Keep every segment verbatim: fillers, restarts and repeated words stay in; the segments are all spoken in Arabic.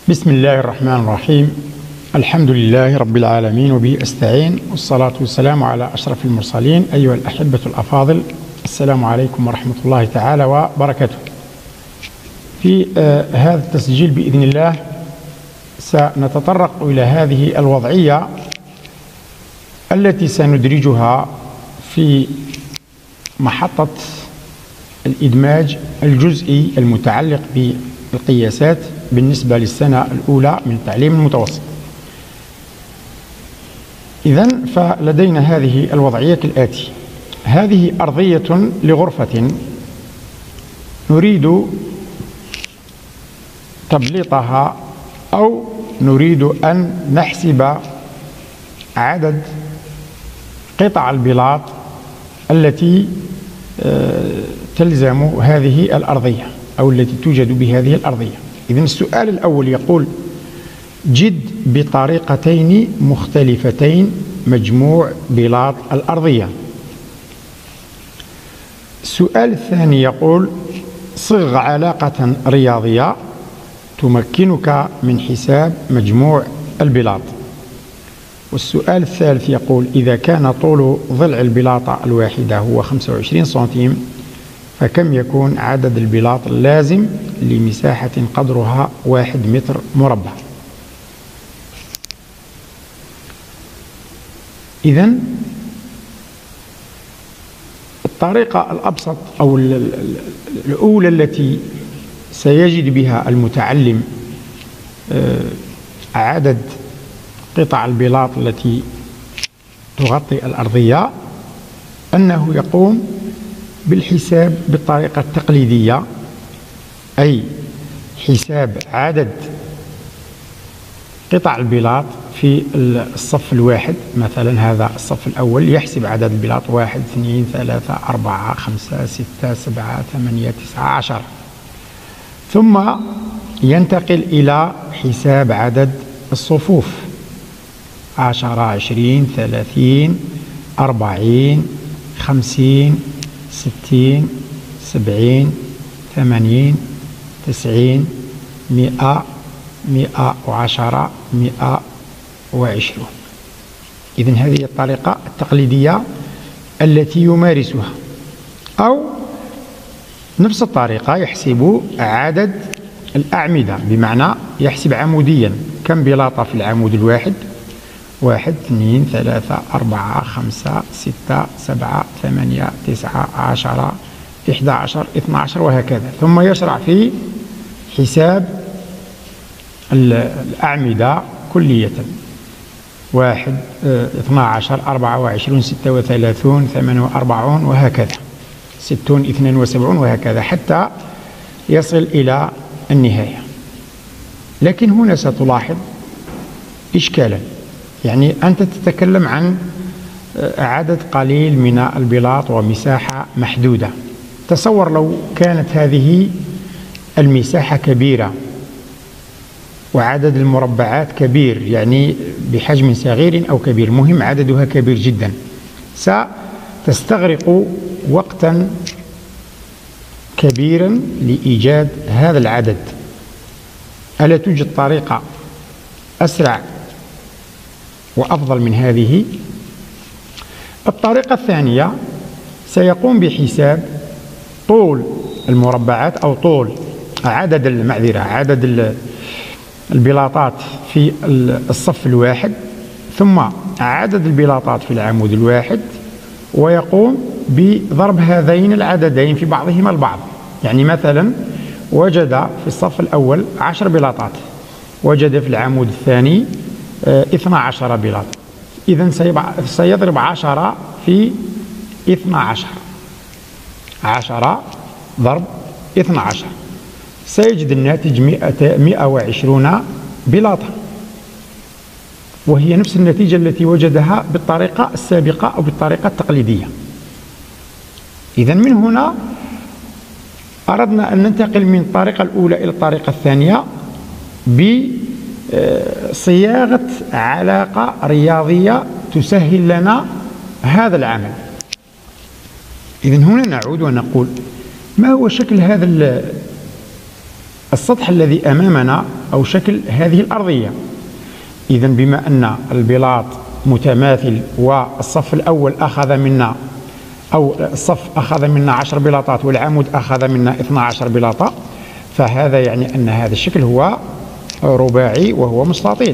بسم الله الرحمن الرحيم. الحمد لله رب العالمين وبه أستعين، والصلاة والسلام على أشرف المرسلين. أيها الأحبة الأفاضل، السلام عليكم ورحمة الله تعالى وبركاته. في آه هذا التسجيل بإذن الله سنتطرق إلى هذه الوضعية التي سندرجها في محطة الإدماج الجزئي المتعلق بالقياسات بالنسبة للسنة الأولى من التعليم المتوسط. إذن فلدينا هذه الوضعية كالآتي: هذه أرضية لغرفة نريد تبليطها، أو نريد أن نحسب عدد قطع البلاط التي تلزم هذه الأرضية أو التي توجد بهذه الأرضية. إذن السؤال الأول يقول: جد بطريقتين مختلفتين مجموع بلاط الأرضية. السؤال الثاني يقول: صغ علاقة رياضية تمكنك من حساب مجموع البلاط. والسؤال الثالث يقول: إذا كان طول ضلع البلاطة الواحدة هو خمسة وعشرين سنتيم، فكم يكون عدد البلاط اللازم لمساحة قدرها واحد متر مربع؟ إذن الطريقة الأبسط أو الأولى التي سيجد بها المتعلم عدد قطع البلاط التي تغطي الأرضية أنه يقوم بالحساب بالطريقة التقليدية، أي حساب عدد قطع البلاط في الصف الواحد. مثلا هذا الصف الأول يحسب عدد البلاط: واحد، اثنين، ثلاثة، أربعة، خمسة، ستة، سبعة، ثمانية، تسعة، عشر. ثم ينتقل إلى حساب عدد الصفوف: عشرة، عشرين، ثلاثين، أربعين، خمسين، ستين، سبعين، ثمانين، تسعين، مئة، مئة وعشرة، مئة وعشرون. إذن هذه الطريقة التقليدية التي يمارسها. أو نفس الطريقة يحسب عدد الأعمدة، بمعنى يحسب عموديا كم بلاطة في العمود الواحد: واحد، اثنين، ثلاثة، أربعة، خمسة، ستة، سبعة، ثمانية، تسعة، عشرة، إحدى عشر، اثنى عشر، وهكذا. ثم يشرع في حساب الأعمدة كلية: واحد، اثنى عشر، أربعة وعشرون، ستة وثلاثون، ثمانية وأربعون، وهكذا، ستون، اثنين وسبعون، وهكذا حتى يصل إلى النهاية. لكن هنا ستلاحظ إشكالا، يعني أنت تتكلم عن عدد قليل من البلاط ومساحة محدودة. تصور لو كانت هذه المساحة كبيرة وعدد المربعات كبير، يعني بحجم صغير أو كبير، مهم عددها كبير جدا، ستستغرق وقتا كبيرا لإيجاد هذا العدد. ألا توجد طريقة أسرع وأفضل من هذه؟ الطريقة الثانية سيقوم بحساب طول المربعات أو طول عدد المعذرة عدد البلاطات في الصف الواحد، ثم عدد البلاطات في العمود الواحد، ويقوم بضرب هذين العددين في بعضهما البعض. يعني مثلا وجد في الصف الأول عشر بلاطات، وجد في العمود الثاني اثنى عشر بلاط. إذن سيضرب عشرة في اثنى عشر، عشرة ضرب اثنى عشر، سيجد الناتج مئة وعشرون بلاطة، وهي نفس النتيجة التي وجدها بالطريقة السابقة أو بالطريقة التقليدية. إذن من هنا أردنا أن ننتقل من الطريقة الأولى إلى الطريقة الثانية بصياغة علاقة رياضية تسهل لنا هذا العمل. إذن هنا نعود ونقول: ما هو شكل هذا السطح الذي أمامنا أو شكل هذه الأرضية. إذا بما أن البلاط متماثل والصف الأول أخذ منا أو الصف أخذ منا عشر بلاطات والعمود أخذ منا اثنا عشر بلاطة، فهذا يعني أن هذا الشكل هو رباعي وهو مستطيل.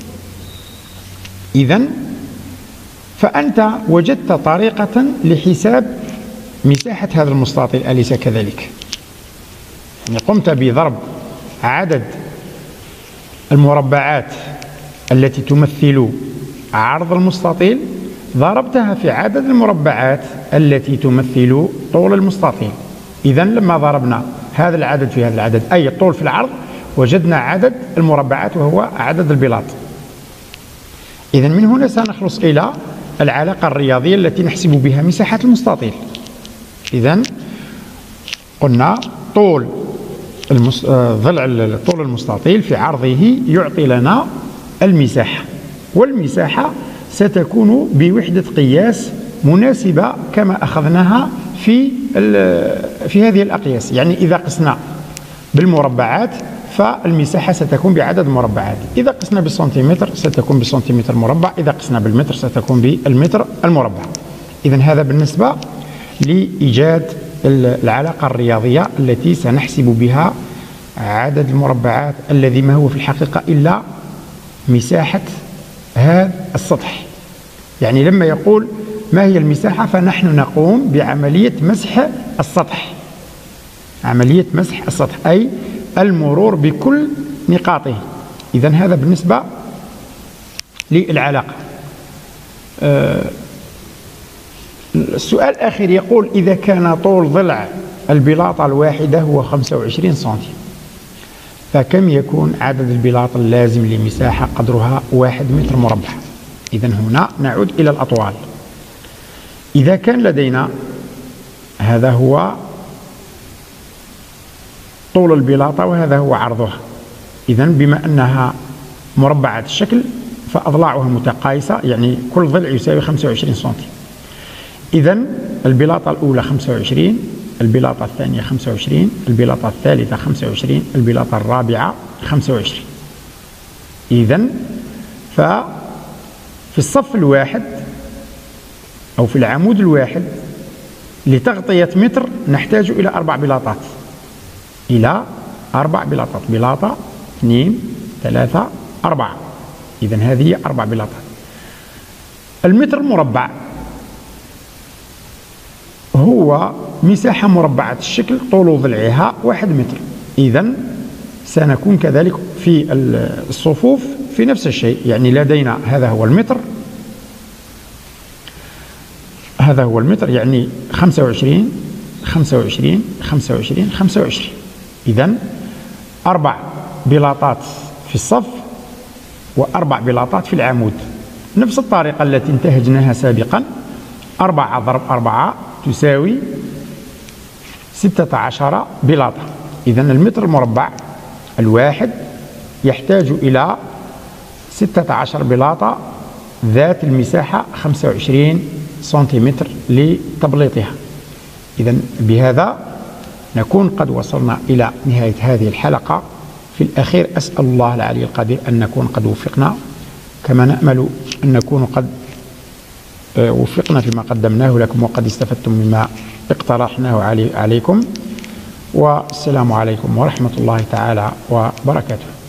إذن فأنت وجدت طريقة لحساب مساحة هذا المستطيل، أليس كذلك؟ يعني قمت بضرب عدد المربعات التي تمثل عرض المستطيل، ضربتها في عدد المربعات التي تمثل طول المستطيل. إذن لما ضربنا هذا العدد في هذا العدد، أي الطول في العرض، وجدنا عدد المربعات وهو عدد البلاط. إذن من هنا سنخلص إلى العلاقة الرياضية التي نحسب بها مساحة المستطيل. إذن قلنا طول المس... ضلع طول المستطيل في عرضه يعطي لنا المساحة، والمساحة ستكون بوحدة قياس مناسبة كما أخذناها في في هذه الأقياس. يعني إذا قسنا بالمربعات فالمساحة ستكون بعدد المربعات، إذا قسنا بالسنتيمتر ستكون بالسنتيمتر مربع، إذا قسنا بالمتر ستكون بالمتر المربع. إذن هذا بالنسبة لإيجاد العلاقة الرياضية التي سنحسب بها عدد المربعات الذي ما هو في الحقيقة إلا مساحة هذا السطح. يعني لما يقول ما هي المساحة فنحن نقوم بعملية مسح السطح، عملية مسح السطح أي المرور بكل نقاطه. إذن هذا بالنسبة للعلاقة. أه السؤال الأخير يقول إذا كان طول ضلع البلاطة الواحدة هو خمسة وعشرين سنتيم، فكم يكون عدد البلاط اللازم لمساحة قدرها واحد متر مربع؟ إذن هنا نعود إلى الأطوال. إذا كان لدينا هذا هو طول البلاطة وهذا هو عرضها، إذن بما أنها مربعة الشكل فأضلاعها متقايسة، يعني كل ضلع يساوي خمسة وعشرين سنتيم. إذن البلاطة الأولى خمسة وعشرين، البلاطة الثانية خمسة وعشرين، البلاطة الثالثة خمسة وعشرين، البلاطة الرابعة خمسة وعشرين. إذن ففي الصف الواحد أو في العمود الواحد لتغطية متر نحتاج إلى أربع بلاطات، إلى أربع بلاطات، بلاطة اثنين ثلاثة أربعة. إذن هذه أربع بلاطات. المتر المربع هو مساحة مربعة الشكل طول ضلعها واحد متر. إذن سنكون كذلك في الصفوف في نفس الشيء، يعني لدينا هذا هو المتر، هذا هو المتر، يعني خمسة وعشرين خمسة وعشرين خمسة وعشرين خمسة وعشرين. إذن أربع بلاطات في الصف وأربع بلاطات في العمود، نفس الطريقة التي انتهجناها سابقا. أربعة ضرب أربعة تساوي ستة عشر بلاطة. إذن المتر المربع الواحد يحتاج إلى ستة عشر بلاطة ذات المساحة خمسة وعشرين سنتيمتر لتبليطها. إذن بهذا نكون قد وصلنا إلى نهاية هذه الحلقة. في الأخير أسأل الله العلي القدير أن نكون قد وفقنا، كما نأمل أن نكون قد وفقنا فيما قدمناه لكم وقد استفدتم مما اقترحناه علي عليكم. والسلام عليكم ورحمة الله تعالى وبركاته.